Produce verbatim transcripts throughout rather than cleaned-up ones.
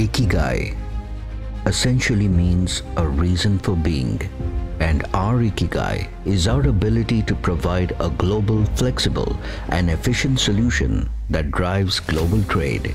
Ikigai essentially means a reason for being, and our Ikigai is our ability to provide a global, flexible and efficient solution that drives global trade.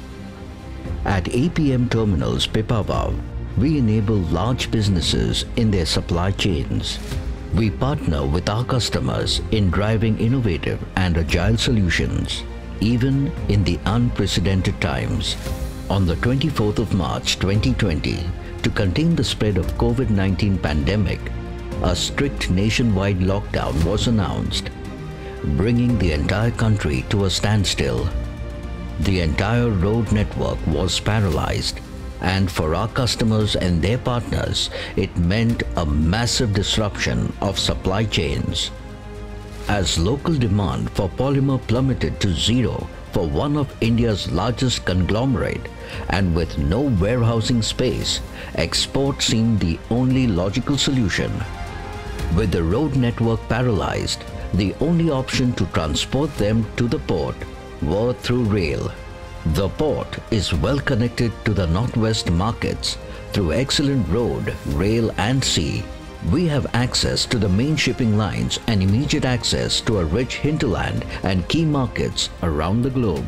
At A P M Terminals Pipavav, we enable large businesses in their supply chains. We partner with our customers in driving innovative and agile solutions, even in the unprecedented times. On the twenty-fourth of March twenty twenty, to contain the spread of COVID nineteen pandemic, a strict nationwide lockdown was announced, bringing the entire country to a standstill. The entire road network was paralyzed, and for our customers and their partners, it meant a massive disruption of supply chains. As local demand for polymer plummeted to zero for one of India's largest conglomerate, and with no warehousing space, export seemed the only logical solution. With the road network paralyzed, the only option to transport them to the port were through rail. The port is well connected to the northwest markets through excellent road, rail and sea. We have access to the main shipping lines and immediate access to a rich hinterland and key markets around the globe.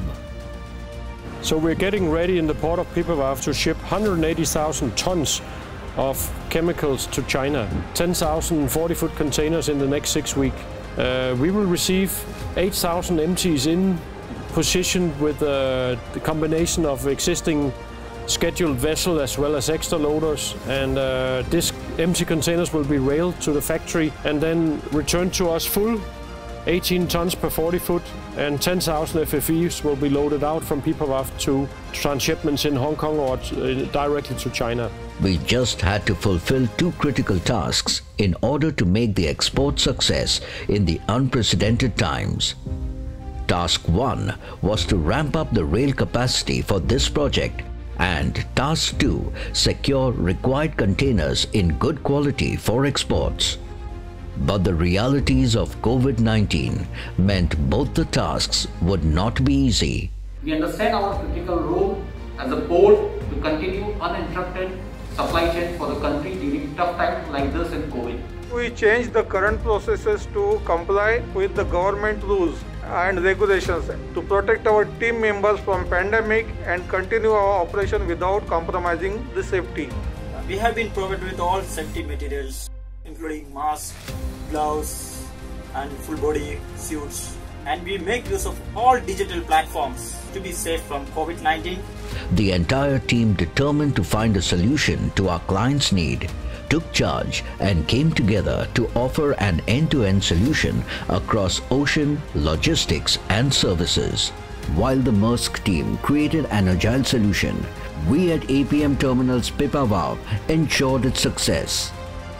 So we're getting ready in the port of Pipavav to ship one hundred eighty thousand tons of chemicals to China, ten thousand forty-foot containers in the next six weeks. Uh, we will receive eight thousand empties in position with uh, the combination of existing scheduled vessel as well as extra loaders, and uh, these empty containers will be railed to the factory and then returned to us full, eighteen tons per forty foot, and ten thousand F F Es will be loaded out from Pipavav to transshipments in Hong Kong or uh, directly to China. We just had to fulfill two critical tasks in order to make the export success in the unprecedented times. Task one was to ramp up the rail capacity for this project, and Task two, secure required containers in good quality for exports. But the realities of COVID nineteen meant both the tasks would not be easy. We understand our critical role as a port to continue uninterrupted supply chain for the country during tough times like this in COVID. We changed the current processes to comply with the government rules and regulations to protect our team members from pandemic and continue our operation without compromising the safety. We have been provided with all safety materials, including masks, gloves and full body suits, and we make use of all digital platforms to be safe from COVID nineteen. The entire team, determined to find a solution to our clients' need, took charge and came together to offer an end-to-end solution across ocean, logistics and services. While the Maersk team created an agile solution, we at A P M Terminals Pipavav ensured its success.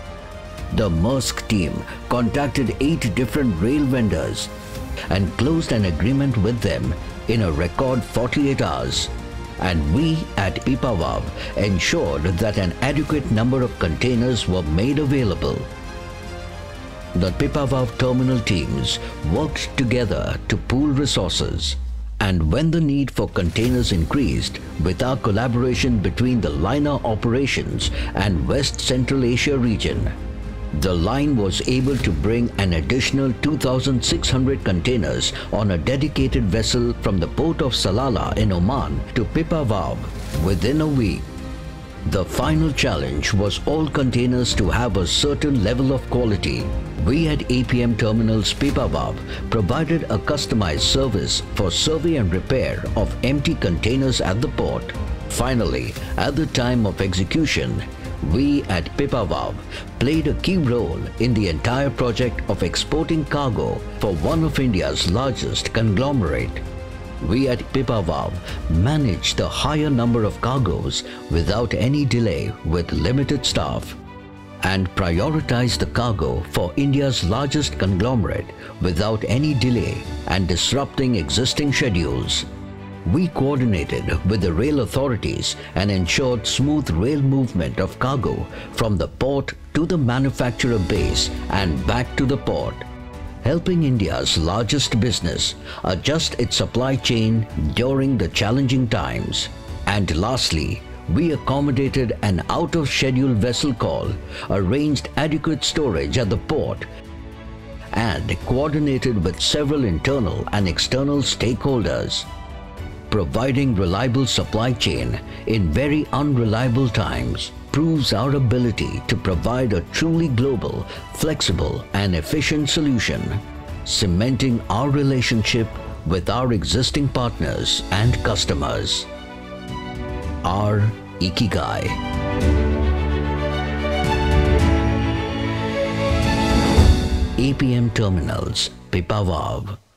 The Maersk team contacted eight different rail vendors and closed an agreement with them in a record forty-eight hours. And we at Pipavav ensured that an adequate number of containers were made available. The Pipavav terminal teams worked together to pool resources, and when the need for containers increased, with our collaboration between the liner operations and West Central Asia region, the line was able to bring an additional two thousand six hundred containers on a dedicated vessel from the port of Salalah in Oman to Pipavav within a week. The final challenge was all containers to have a certain level of quality. We at A P M Terminals Pipavav provided a customized service for survey and repair of empty containers at the port. Finally, at the time of execution, we at Pipavav played a key role in the entire project of exporting cargo for one of India's largest conglomerate. We at Pipavav managed the higher number of cargoes without any delay with limited staff, and prioritized the cargo for India's largest conglomerate without any delay and disrupting existing schedules. We coordinated with the rail authorities and ensured smooth rail movement of cargo from the port to the manufacturer base and back to the port, helping India's largest business adjust its supply chain during the challenging times. And lastly, we accommodated an out-of-schedule vessel call, arranged adequate storage at the port, and coordinated with several internal and external stakeholders. Providing reliable supply chain in very unreliable times proves our ability to provide a truly global, flexible and efficient solution, cementing our relationship with our existing partners and customers. Our Ikigai. A P M Terminals Pipavav.